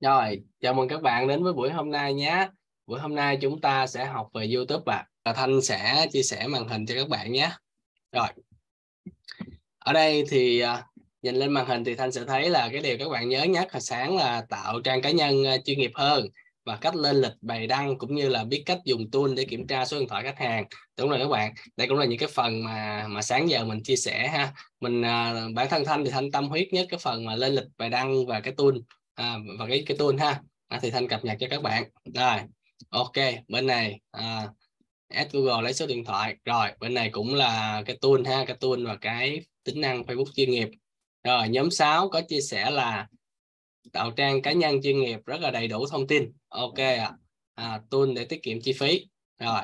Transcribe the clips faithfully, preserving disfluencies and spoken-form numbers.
Rồi, chào mừng các bạn đến với buổi hôm nay nhé. Buổi hôm nay chúng ta sẽ học về YouTube ạ. Và Thanh sẽ chia sẻ màn hình cho các bạn nhé. Rồi, ở đây thì à, nhìn lên màn hình thì Thanh sẽ thấy là cái điều các bạn nhớ nhất hồi sáng là tạo trang cá nhân à, chuyên nghiệp hơn và cách lên lịch bày đăng cũng như là biết cách dùng tool để kiểm tra số điện thoại khách hàng. Đúng rồi các bạn, đây cũng là những cái phần mà mà sáng giờ mình chia sẻ ha. Mình à, bản thân Thanh thì Thanh tâm huyết nhất cái phần mà lên lịch bày đăng và cái tool à, và cái cái tool ha. À, thì Thanh cập nhật cho các bạn. Rồi, ok, bên này à, add Google lấy số điện thoại. Rồi bên này cũng là cái tool ha, cái tool và cái tính năng Facebook chuyên nghiệp. Rồi nhóm sáu có chia sẻ là tạo trang cá nhân chuyên nghiệp rất là đầy đủ thông tin. Ok ạ. À. À, tool để tiết kiệm chi phí. Rồi.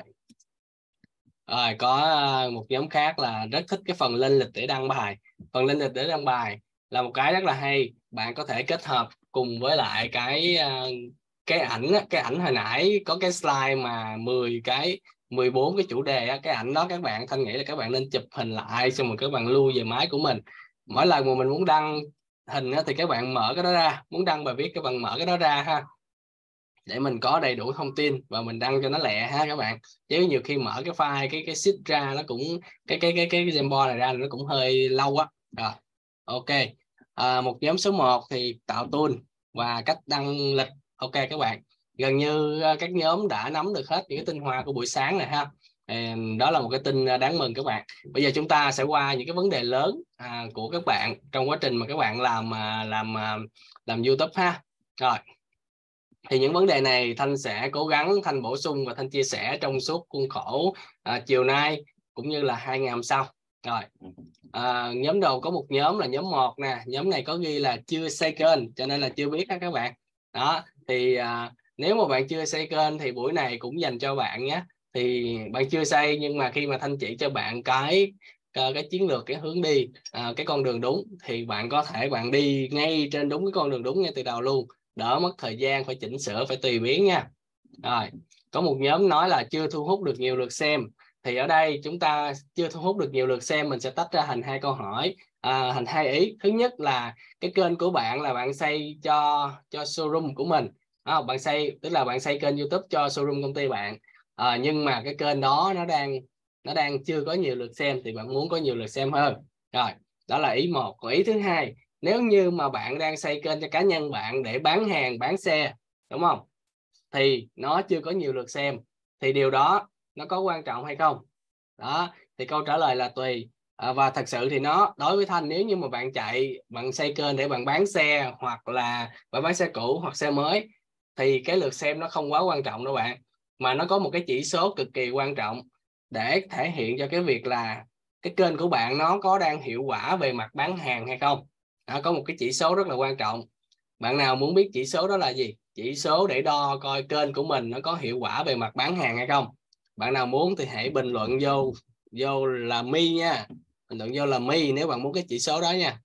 Rồi có một nhóm khác là rất thích cái phần lên lịch để đăng bài. Phần lên lịch để đăng bài là một cái rất là hay. Bạn có thể kết hợp cùng với lại cái cái ảnh cái ảnh hồi nãy có cái slide mà mười cái mười bốn cái chủ đề, cái ảnh đó các bạn Thanh nghĩ là các bạn nên chụp hình lại xong rồi các bạn lưu về máy của mình. Mỗi lần mà mình muốn đăng hình thì các bạn mở cái đó ra, muốn đăng bài viết các bạn mở cái đó ra ha, để mình có đầy đủ thông tin và mình đăng cho nó lẹ ha các bạn. Chứ nhiều khi mở cái file cái cái sheet ra nó cũng cái cái cái cái, cái Jamboard này ra nó cũng hơi lâu á. Rồi ok. À, một nhóm số một thì tạo tool và cách đăng lịch. Ok các bạn, gần như các nhóm đã nắm được hết những cái tinh hoa của buổi sáng này ha. Đó là một cái tin đáng mừng các bạn. Bây giờ chúng ta sẽ qua những cái vấn đề lớn à, của các bạn trong quá trình mà các bạn làm làm làm YouTube ha. Rồi thì những vấn đề này Thanh sẽ cố gắng Thanh bổ sung và Thanh chia sẻ trong suốt khuôn khổ à, chiều nay cũng như là hai ngày hôm sau. Rồi à, nhóm đầu có một nhóm là nhóm một nè, nhóm này có ghi là chưa xây kênh cho nên là chưa biết đó các bạn. Đó thì à, nếu mà bạn chưa xây kênh thì buổi này cũng dành cho bạn nhé. Thì bạn chưa xây nhưng mà khi mà Thanh chỉ cho bạn cái cái chiến lược, cái hướng đi, à, cái con đường đúng thì bạn có thể bạn đi ngay trên đúng cái con đường đúng ngay từ đầu luôn, đỡ mất thời gian phải chỉnh sửa, phải tùy biến nha. Rồi có một nhóm nói là chưa thu hút được nhiều lượt xem. Thì ở đây chúng ta chưa thu hút được nhiều lượt xem, mình sẽ tách ra thành hai câu hỏi, à, thành hai ý. Thứ nhất là cái kênh của bạn là bạn xây cho cho showroom của mình, à, bạn xây tức là bạn xây kênh YouTube cho showroom công ty bạn, à, nhưng mà cái kênh đó nó đang nó đang chưa có nhiều lượt xem thì bạn muốn có nhiều lượt xem hơn. Rồi đó là ý một. Còn ý thứ hai, nếu như mà bạn đang xây kênh cho cá nhân bạn để bán hàng bán xe, đúng không, thì nó chưa có nhiều lượt xem, thì điều đó nó có quan trọng hay không? Đó thì câu trả lời là tùy. À, và thật sự thì nó đối với Thanh, nếu như mà bạn chạy bạn xây kênh để bạn bán xe hoặc là bạn bán xe cũ hoặc xe mới thì cái lượt xem nó không quá quan trọng đâu bạn, mà nó có một cái chỉ số cực kỳ quan trọng để thể hiện cho cái việc là cái kênh của bạn nó có đang hiệu quả về mặt bán hàng hay không. Đó, có một cái chỉ số rất là quan trọng. Bạn nào muốn biết chỉ số đó là gì? Chỉ số để đo coi kênh của mình nó có hiệu quả về mặt bán hàng hay không. Bạn nào muốn thì hãy bình luận vô vô là mi nha. Bình luận vô là mi nếu bạn muốn cái chỉ số đó nha.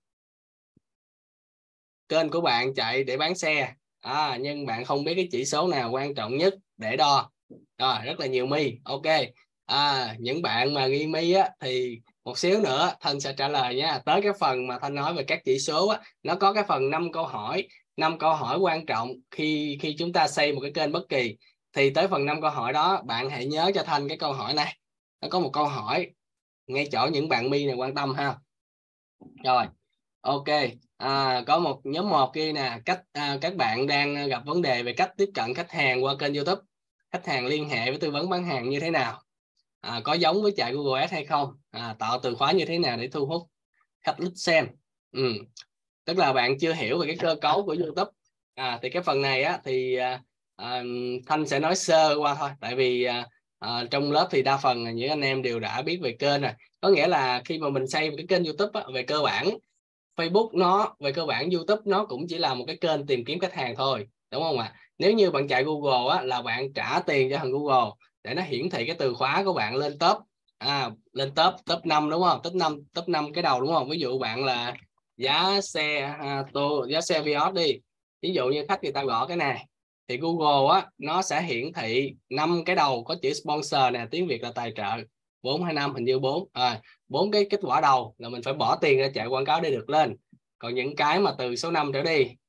Kênh của bạn chạy để bán xe, à, nhưng bạn không biết cái chỉ số nào quan trọng nhất để đo. Rồi, rất là nhiều mi. Ok. À, những bạn mà ghi mi á thì một xíu nữa Thanh sẽ trả lời nha. Tới cái phần mà Thanh nói về các chỉ số á, nó có cái phần năm câu hỏi, năm câu hỏi quan trọng khi khi chúng ta xây một cái kênh bất kỳ. Thì tới phần năm câu hỏi đó bạn hãy nhớ cho Thanh cái câu hỏi này. Nó có một câu hỏi ngay chỗ những bạn mi này quan tâm ha. Rồi ok. À, có một nhóm một kia nè, cách à, các bạn đang gặp vấn đề về cách tiếp cận khách hàng qua kênh YouTube. Khách hàng liên hệ với tư vấn bán hàng như thế nào? À, có giống với chạy Google Ads hay không? À, tạo từ khóa như thế nào để thu hút khách list xem? Ừ. Tức là bạn chưa hiểu về cái cơ cấu của YouTube. À, thì cái phần này á thì à, à, Thanh sẽ nói sơ qua thôi, tại vì à, à, trong lớp thì đa phần là những anh em đều đã biết về kênh rồi. Có nghĩa là khi mà mình xây một cái kênh YouTube á, về cơ bản Facebook nó về cơ bản YouTube nó cũng chỉ là một cái kênh tìm kiếm khách hàng thôi, đúng không ạ? Nếu như bạn chạy Google á, là bạn trả tiền cho thằng Google để nó hiển thị cái từ khóa của bạn lên top, à, lên top top năm, đúng không? Top năm top năm cái đầu, đúng không? Ví dụ bạn là giá xe à, tô giá xe Vios đi, ví dụ như khách người ta gõ cái này thì Google á nó sẽ hiển thị năm cái đầu có chữ sponsor nè, tiếng Việt là tài trợ, bốn hay năm, hình như bốn, à, bốn cái kết quả đầu là mình phải bỏ tiền ra chạy quảng cáo để được lên. Còn những cái mà từ số năm trở đi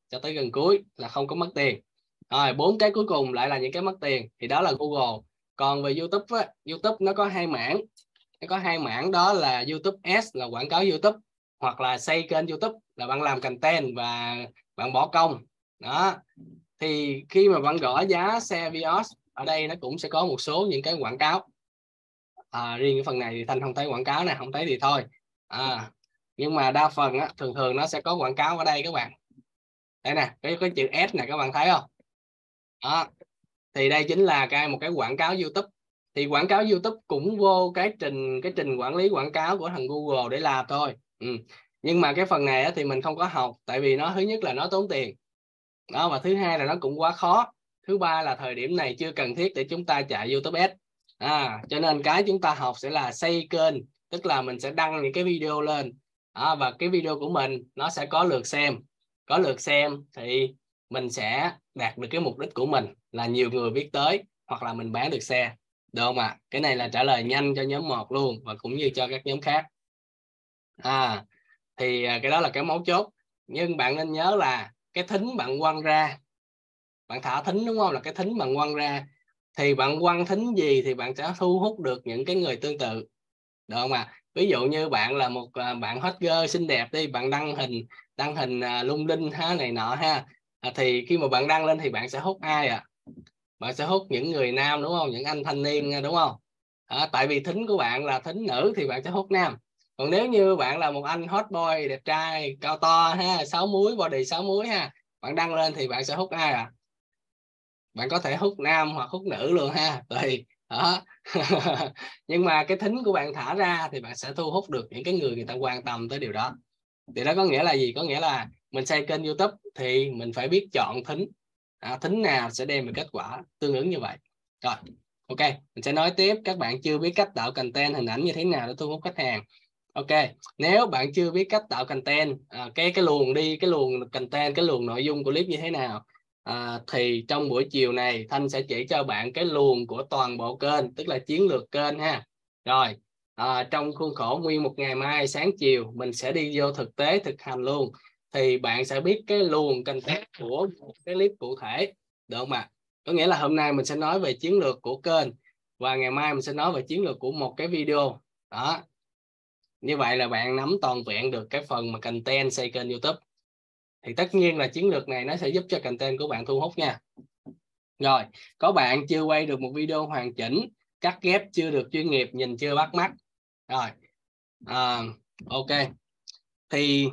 cho tới gần cuối là không có mất tiền. Rồi bốn cái cuối cùng lại là những cái mất tiền, thì đó là Google. Còn về YouTube á, YouTube nó có hai mảng, nó có hai mảng đó là YouTube Ads là quảng cáo YouTube, hoặc là xây kênh YouTube là bạn làm content và bạn bỏ công đó. Thì khi mà bạn gõ giá share videos ở đây nó cũng sẽ có một số những cái quảng cáo. À, riêng cái phần này thì Thanh không thấy quảng cáo này, không thấy thì thôi. À, nhưng mà đa phần á, thường thường nó sẽ có quảng cáo ở đây các bạn. Đây nè, cái cái chữ S này các bạn thấy không? Đó. Thì đây chính là cái một cái quảng cáo YouTube. Thì quảng cáo YouTube cũng vô cái trình cái trình quản lý quảng cáo của thằng Google để làm thôi. Ừ. Nhưng mà cái phần này á, thì mình không có học, tại vì nó thứ nhất là nó tốn tiền. Đó, và thứ hai là nó cũng quá khó. Thứ ba là thời điểm này chưa cần thiết để chúng ta chạy YouTube Ads. À, cho nên cái chúng ta học sẽ là xây kênh, tức là mình sẽ đăng những cái video lên. À, và cái video của mình nó sẽ có lượt xem. Có lượt xem thì mình sẽ đạt được cái mục đích của mình là nhiều người biết tới, hoặc là mình bán được xe. Được không ạ? À? Cái này là trả lời nhanh cho nhóm một luôn và cũng như cho các nhóm khác. À, thì cái đó là cái mấu chốt. Nhưng bạn nên nhớ là cái thính bạn quăng ra, bạn thả thính đúng không, là cái thính bạn quăng ra, thì bạn quăng thính gì thì bạn sẽ thu hút được những cái người tương tự, được không ạ? À? Ví dụ như bạn là một bạn hot girl xinh đẹp đi, bạn đăng hình đăng hình lung linh ha, này nọ ha, à, thì khi mà bạn đăng lên thì bạn sẽ hút ai à? Bạn sẽ hút những người nam đúng không, những anh thanh niên đúng không? À, tại vì thính của bạn là thính nữ thì bạn sẽ hút nam. Còn nếu như bạn là một anh hot boy đẹp trai cao to ha, sáu múi, body sáu múi ha, bạn đăng lên thì bạn sẽ hút ai à? Bạn có thể hút nam hoặc hút nữ luôn ha, tùy đó. Nhưng mà cái thính của bạn thả ra thì bạn sẽ thu hút được những cái người người ta quan tâm tới điều đó. Thì đó có nghĩa là gì? Có nghĩa là mình xây kênh YouTube thì mình phải biết chọn thính, à, thính nào sẽ đem được kết quả tương ứng như vậy. Rồi, ok, mình sẽ nói tiếp. Các bạn chưa biết cách tạo content hình ảnh như thế nào để thu hút khách hàng. Ok, nếu bạn chưa biết cách tạo content, à, cái cái luồng đi, cái luồng content, cái luồng nội dung của clip như thế nào, à, thì trong buổi chiều này Thanh sẽ chỉ cho bạn cái luồng của toàn bộ kênh, tức là chiến lược kênh ha. Rồi, à, trong khuôn khổ nguyên một ngày mai sáng chiều mình sẽ đi vô thực tế thực hành luôn, thì bạn sẽ biết cái luồng content của cái clip cụ thể, được không ạ? Có nghĩa là hôm nay mình sẽ nói về chiến lược của kênh và ngày mai mình sẽ nói về chiến lược của một cái video đó. Như vậy là bạn nắm toàn vẹn được cái phần mà content xây kênh YouTube. Thì tất nhiên là chiến lược này nó sẽ giúp cho content của bạn thu hút nha. Rồi, có bạn chưa quay được một video hoàn chỉnh, cắt ghép chưa được chuyên nghiệp, nhìn chưa bắt mắt. Rồi, à, ok. Thì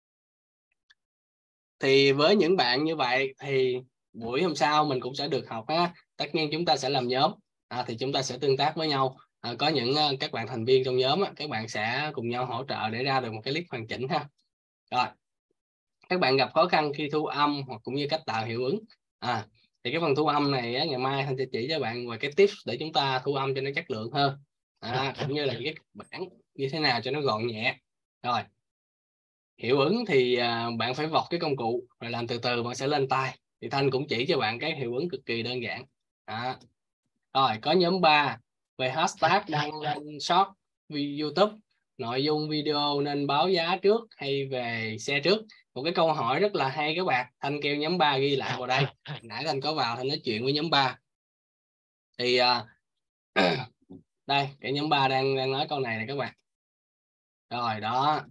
thì với những bạn như vậy thì buổi hôm sau mình cũng sẽ được học á. Tất nhiên chúng ta sẽ làm nhóm, à, thì chúng ta sẽ tương tác với nhau. À, có những uh, các bạn thành viên trong nhóm á, các bạn sẽ cùng nhau hỗ trợ để ra được một cái clip hoàn chỉnh ha. Rồi, các bạn gặp khó khăn khi thu âm hoặc cũng như cách tạo hiệu ứng, à, thì cái phần thu âm này á, ngày mai Thanh sẽ chỉ cho bạn về cái tips để chúng ta thu âm cho nó chất lượng hơn, à, cũng như là cái bản như thế nào cho nó gọn nhẹ. Rồi, hiệu ứng thì à, bạn phải vọc cái công cụ rồi làm từ từ bạn sẽ lên tay, thì Thanh cũng chỉ cho bạn cái hiệu ứng cực kỳ đơn giản. À, rồi có nhóm ba về hashtag đăng lên short YouTube, nội dung video nên báo giá trước hay về xe trước. Một cái câu hỏi rất là hay các bạn, Thanh kêu nhóm ba ghi lại vào đây. Nãy Thanh có vào Thanh nói chuyện với nhóm ba thì à, đây cái nhóm ba đang đang nói câu này này các bạn. Rồi đó,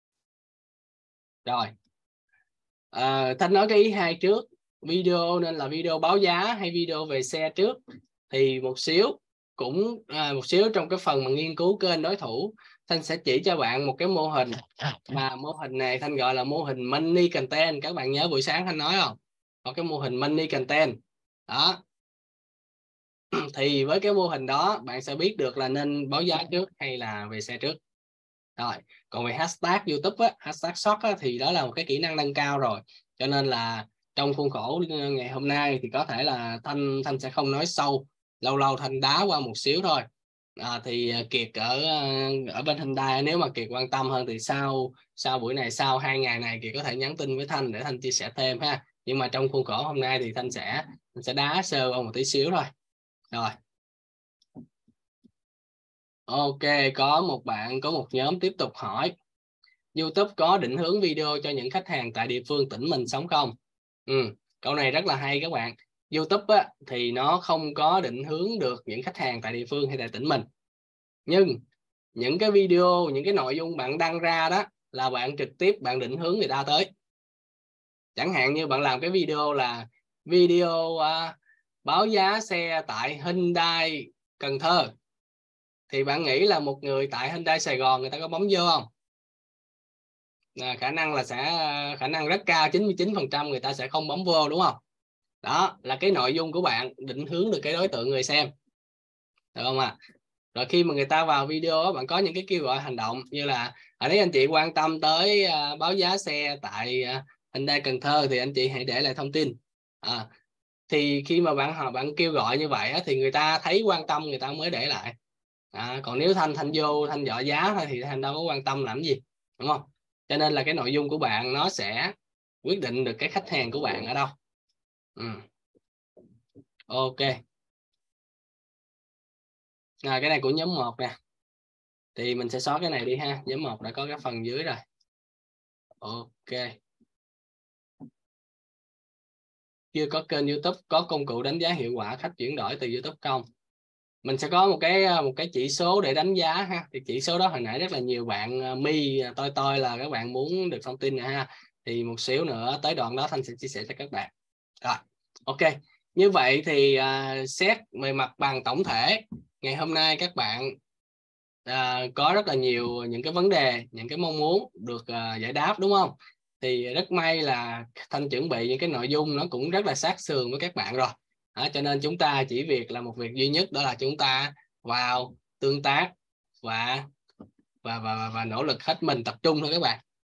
rồi à, Thanh nói cái ý hai trước, video nên là video báo giá hay video về xe trước, thì một xíu cũng à, một xíu trong cái phần mà nghiên cứu kênh đối thủ, Thanh sẽ chỉ cho bạn một cái mô hình, mà mô hình này Thanh gọi là mô hình money content. Các bạn nhớ buổi sáng Thanh nói không? Có cái mô hình money content đó. Thì với cái mô hình đó bạn sẽ biết được là nên báo giá trước hay là về xe trước. Rồi, còn về hashtag YouTube á, hashtag short á, thì đó là một cái kỹ năng nâng cao rồi. Cho nên là trong khuôn khổ ngày hôm nay thì có thể là Thanh Thanh sẽ không nói sâu, lâu lâu Thanh đá qua một xíu thôi. À, thì Kiệt ở ở bên Hyundai, nếu mà Kiệt quan tâm hơn thì sau sau buổi này, sau hai ngày này Kiệt có thể nhắn tin với Thanh để Thanh chia sẻ thêm ha. Nhưng mà trong khuôn khổ hôm nay thì Thanh sẽ Thanh sẽ đá sơ qua một tí xíu thôi. Rồi. Ok, có một bạn, có một nhóm tiếp tục hỏi YouTube có định hướng video cho những khách hàng tại địa phương tỉnh mình sống không? Ừ, câu này rất là hay các bạn. YouTube á, thì nó không có định hướng được những khách hàng tại địa phương hay tại tỉnh mình. Nhưng những cái video, những cái nội dung bạn đăng ra đó là bạn trực tiếp bạn định hướng người ta tới. Chẳng hạn như bạn làm cái video là video uh, báo giá xe tại Hyundai Cần Thơ. Thì bạn nghĩ là một người tại Hyundai Sài Gòn người ta có bấm vô không? À, khả năng là sẽ khả năng rất cao, chín mươi chín phần trăm người ta sẽ không bấm vô, đúng không? Đó là cái nội dung của bạn định hướng được cái đối tượng người xem, được không ạ? À? Rồi khi mà người ta vào video đó, bạn có những cái kêu gọi hành động như là ở đấy anh chị quan tâm tới uh, báo giá xe tại uh, Hyundai Cần Thơ thì anh chị hãy để lại thông tin. À, thì khi mà bạn họ bạn kêu gọi như vậy á, thì người ta thấy quan tâm người ta mới để lại. À, còn nếu thanh thanh vô thanh dọ giá thôi thì thanh đâu có quan tâm làm gì, đúng không? Cho nên là cái nội dung của bạn nó sẽ quyết định được cái khách hàng của bạn ở đâu. Ừ. Ok. À, cái này của nhóm một nè, thì mình sẽ xóa cái này đi ha. Nhóm một đã có cái phần dưới rồi. Ok. Chưa có kênh YouTube, có công cụ đánh giá hiệu quả khách chuyển đổi từ YouTube không? Mình sẽ có một cái một cái chỉ số để đánh giá ha. Thì chỉ số đó hồi nãy rất là nhiều bạn mi tôi tôi là các bạn muốn được thông tin này ha. Thì một xíu nữa tới đoạn đó Thanh sẽ chia sẻ cho các bạn. Rồi, ok. Như vậy thì uh, xét về mặt bằng tổng thể, ngày hôm nay các bạn uh, có rất là nhiều những cái vấn đề, những cái mong muốn được uh, giải đáp, đúng không? Thì rất may là Thanh chuẩn bị những cái nội dung nó cũng rất là sát sườn với các bạn rồi. À, cho nên chúng ta chỉ việc là một việc duy nhất, đó là chúng ta vào tương tác và và và và nỗ lực hết mình tập trung thôi các bạn.